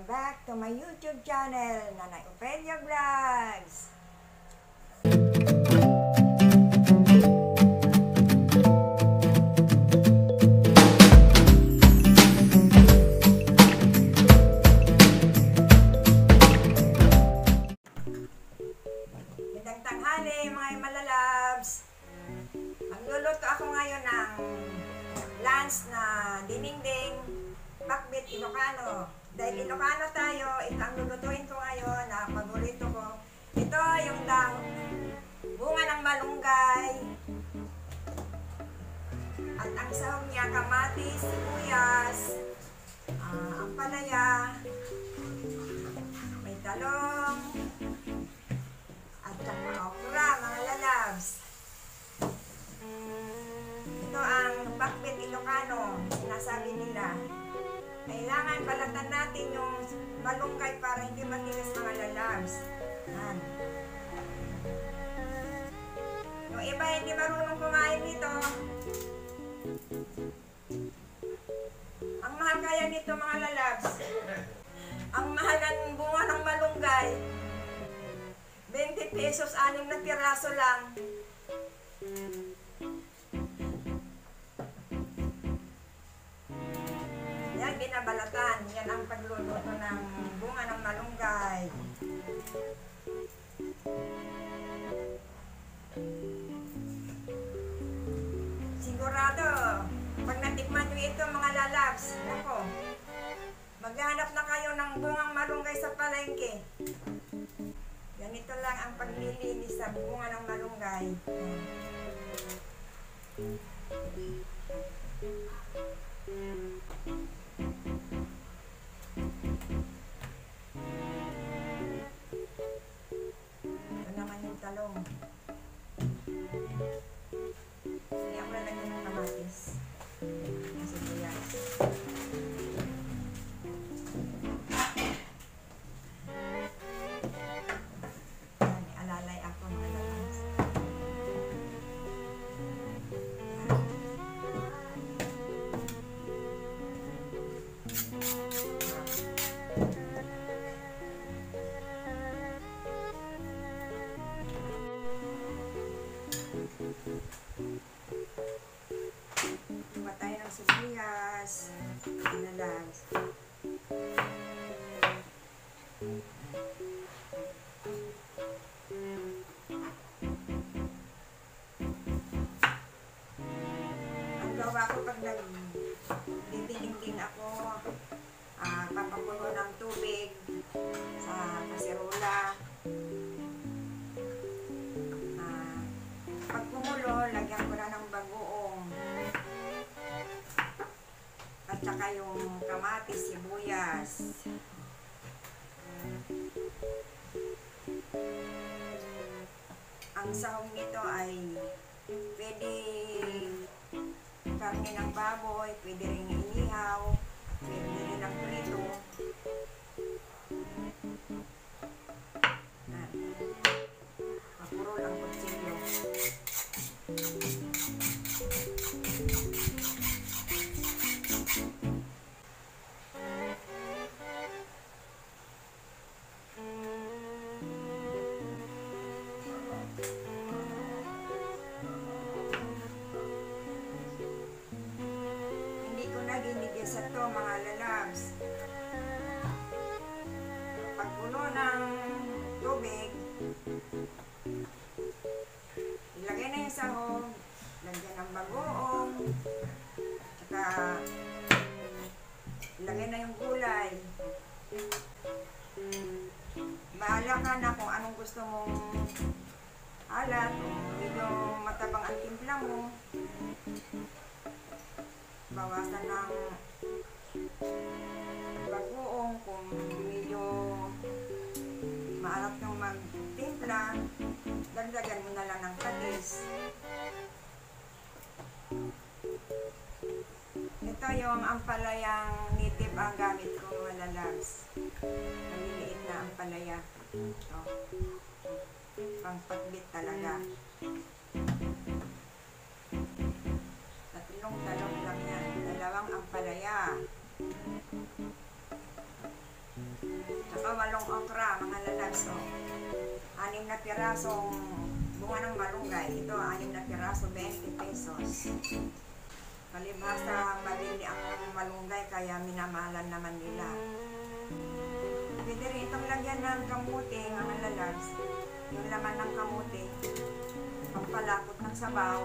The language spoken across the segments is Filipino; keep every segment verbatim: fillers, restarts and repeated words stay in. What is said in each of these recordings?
Welcome back to my YouTube channel, Nanay Ofelia Vlogs. Magandang tanghali mga malalabs. Magluluto ako ngayon ng lunch na dinengdeng bakbit Ilocano. Dahil Ilocano tayo, ito ang lulutuin ko ngayon na paborito ko. Ito yung dang bunga ng malunggay. At ang sahog niya, kamatis, sibuyas, uh, ang palaya, may talong, at saka okra, mga lalabs. Ito ang bakbit Ilocano, sinasabi nila. Kailangan balatan natin yung malunggay para hindi matigas, mga lalabs. Yan. Yung iba hindi marunong kumain nito. Ang mahal kaya nito, mga lalabs. Ang mahal ng bunga ng malunggay. twenty pesos, anim na piraso lang. Yan, binabalatan. Yan ang pagluluto ng bunga ng malunggay. Sigurado, pag natikman nyo ito, mga lalabs, nako, maghanap na kayo ng bungang malunggay sa palengke. Ganito lang ang paglilinis sa bunga ng malunggay. Ito naman yung talong. Hindi ako lalagyan ng kamatis. Kasi sibuyas. Matay ng sibuyas, inalas. Ang gawa ko pag nagdidingding ako, uh, papakulo ng tubig sa kaserola. Uh, pag kumulo, lagyan ko na ng bagoong. At saka yung kamatis, sibuyas. Ang sahog nito ay pwede karne ng baboy, pwede rin inihaw, pwede rin ang prito. Mapurol ang kutsilyo. Sa to, mga lalabs. Pagpuno ng tubig, ilagay na yung sahog, lagyan ng bagoong, tsaka ilagay na yung gulay. Bahala ka na kung anong gusto mong alat, kung medyo matabang ang timpla mo. Bawasan ng bagoong kung medyo maalat yung magtimpla, dagdagan mo na lang ng patis. Ito yung ampalayang native ang gamit ko, mga lalabs. Maliliit na ampalaya. Ito. Pangpatbit talaga. Tatlong talong lang yan. Dalawang ampalaya. walong okra, mga lalabs. So, anim na pirasong bunga ng malunggay. Ito, anim na piraso, twenty pesos. Palibhasa, mabili ang malunggay, kaya minamahalan naman nila. Pwede rin itong lagyan ng kamuti, mga lalabs. Yung laman ng kamuti, pampalapot ng sabaw.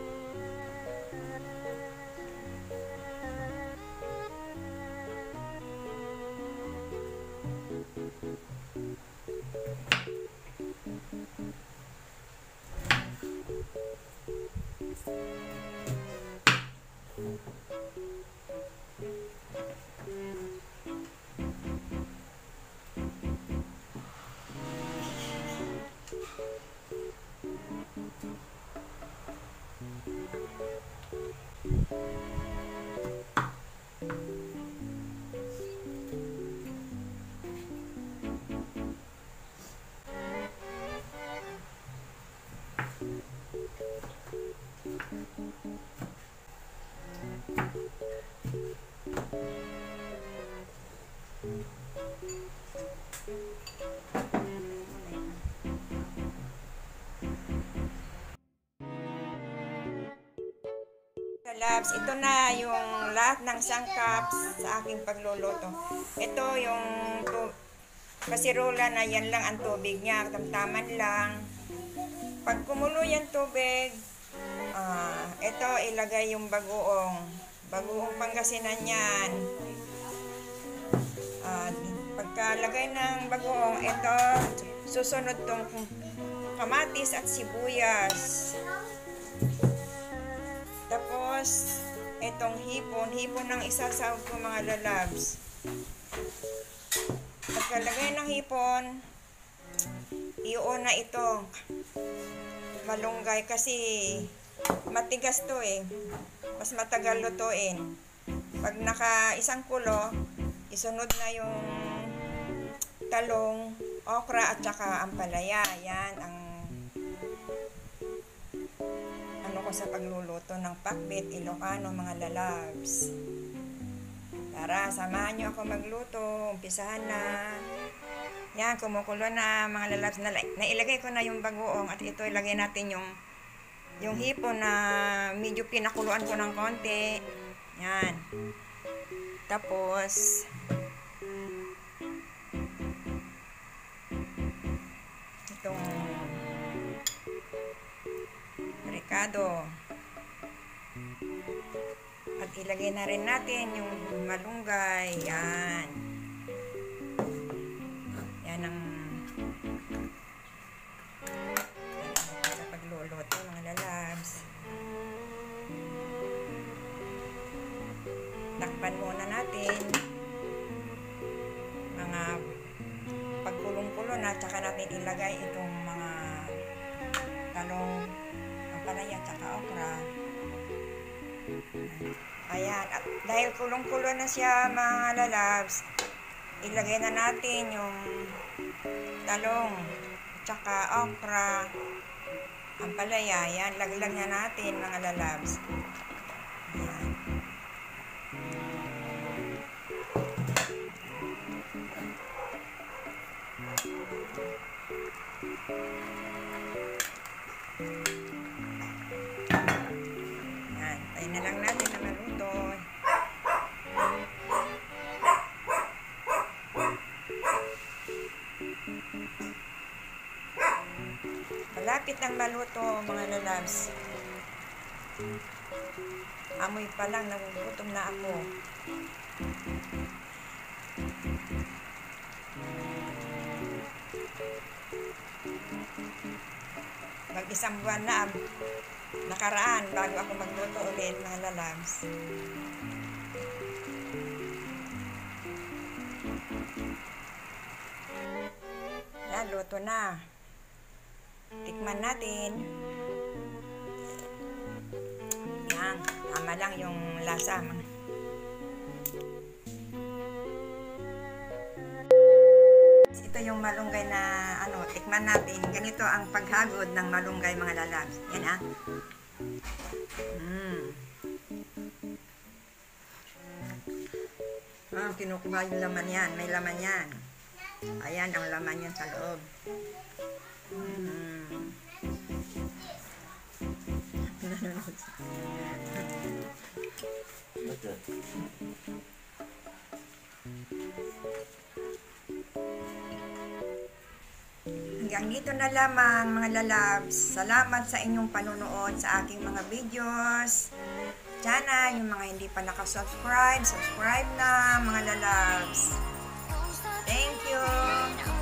Labs, ito na yung lahat ng sangkap sa aking pagluluto. Ito yung kasirola na yan lang ang tubig niya, tamtaman lang. Pag kumulo yung tubig, uh, ito ilagay yung bagoong. Bagoong Pangasinan yan. Uh, pagkalagay ng bagoong, ito susunod tong kamatis at sibuyas. Tapos, itong hipon, hipon ng isasawag ko, mga lalabs. Pagkalagay ng hipon, iuuna ito malunggay kasi matigas to eh. Mas matagal lutuin. Pag naka isang kulo, isunod na yung talong, okra at saka ampalaya. Yan ang ko sa pagluluto ng pakbet Ilocano, mga lalabs. Tara, samahan nyo ako magluto. Umpisahan na. Yan, kumukulo na, mga lalabs. Na, nailagay ko na yung bagoong at ito ilagay natin yung yung hipon na medyo pinakuluan ko ng konti. Yan. Tapos itong ricado. At ilagay na rin natin yung malunggay. Yan. Yan ang sa pagluluto, mga lalabs. Takpan muna natin. Mga pagkulong-kulo na, tsaka natin ilagay itong mga talong, palaya, tsaka okra. Ayan, at dahil kulong-kulo na siya, mga lalabs, ilagay na natin yung talong, tsaka okra, ang palaya. Ayan, laglag na natin, mga lalabs. Ayan. Yan, tayo na lang natin na maluto. Malapit ang maluto, mga lalabs. Amoy pa lang, nagugutom na ako. Mag-isang buwan na nakaraan bago ako magluto ulit, mga lalabs. Yan, luto na. Tikman natin. Yan, tama lang yung lasa. Ito yung malunggay na ano, tikman natin. Ganito ang paghagod ng malunggay, mga lalabs. Yan ah. Mm. Ah, kinukuha yung laman yan. May laman yan. Ayan ang laman yan sa loob. Mm. Okay. Hanggang dito na lamang mga lalabs. Salamat sa inyong panunood sa aking mga videos. Sana yung mga hindi pa nakasubscribe, subscribe na mga lalabs. Thank you!